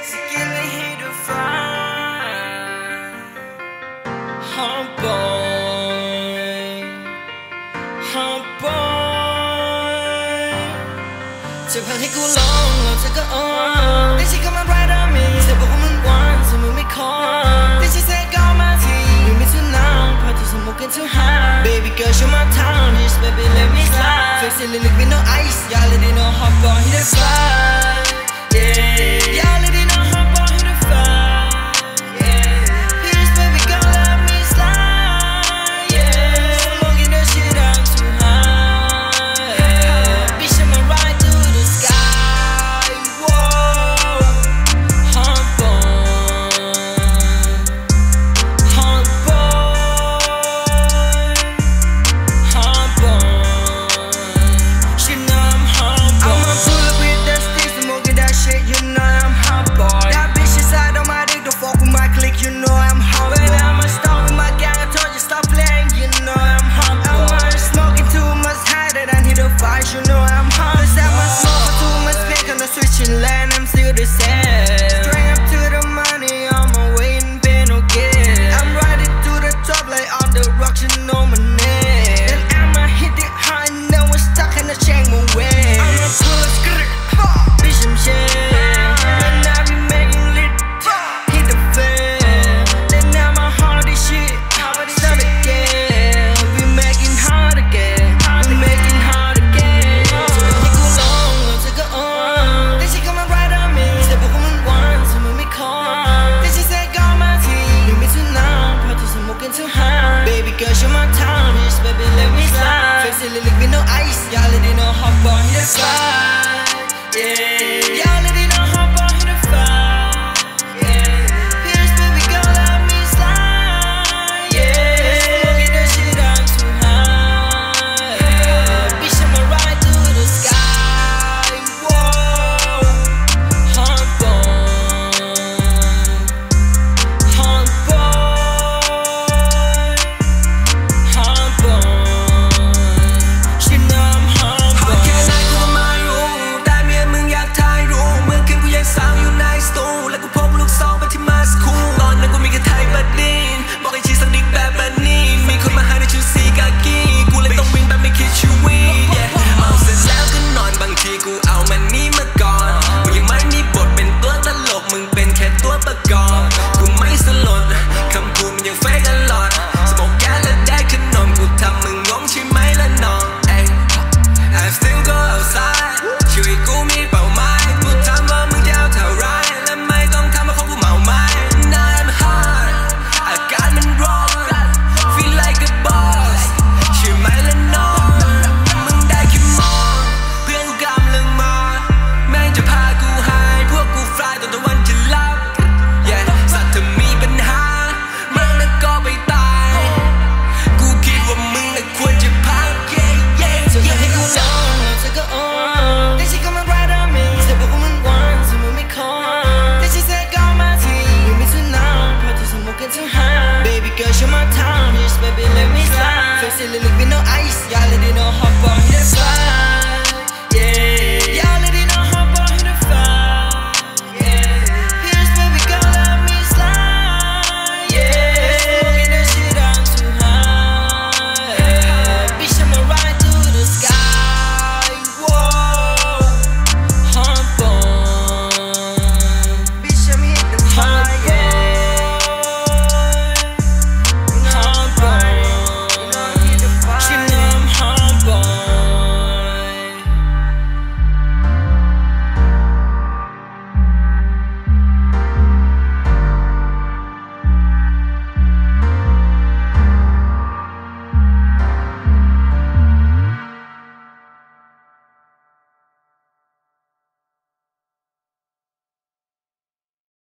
Skillin' hit the fire. Hot boy, hot boy. จะพักให้กูลองแล้วเธอก็อ่อนแต่ฉันก็มา right on me เธอบอกว่ามันหวานแต่มึงไม่คอนแต่ฉันเซ็ตก็มาทีมึงไม่ทุนน้ำพอที่สมองกันทุกหา Baby girl show my town just baby let me slide Face it lick with no ice y'all already know hot boy hit the fire yeah y'all already know hot boy hit the fire yeah please baby girl let me slide yeah smoking that shit I'm too high yeah bitch I'ma ride to the sky whoa hot boy hot boy hot boy she know I'm hot boy I'ma pull up with that stick smoking that shit you know I'm hot boy that bitch inside on my dick don't fuck with my clique you know I'm hot boy when I'ma start with my gang I told you stop playing you know I'm hot boy I'm smoking too much high that I need a fight you know I'm hot boy I'm smoking too much fake on the switching lane I'm still the same straight up to the money on my way and paying no gain I'm riding to the top like on the rocks you know my name and I'ma hit it hard and no one stuck in the chain my way I'ma pull a skirt bitch I'm shit and I be making lit hit the fan then I'ma hard this shit start again we making hard again we making hard again ให้กูลองแล้วเธอก็อ่อนแต่ฉันก็มา right on me เธอบอกว่ามันหวานแต่มึงไม่คอนแต่ฉันเซ็ตก็มาทีมึงไม่ทุนน้ำพอที่สมองกันทุกหา Baby girl show my town just baby let me slide Face it lick with no ice y'all already know hot boy hit the fire yeah